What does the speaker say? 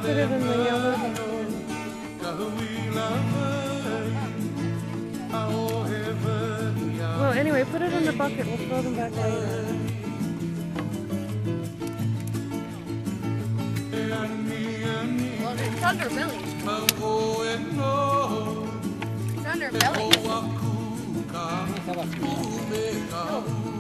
put it in the yellow one. Well, anyway, put it in the bucket. We'll throw them back later. It's under belly. It's under belly.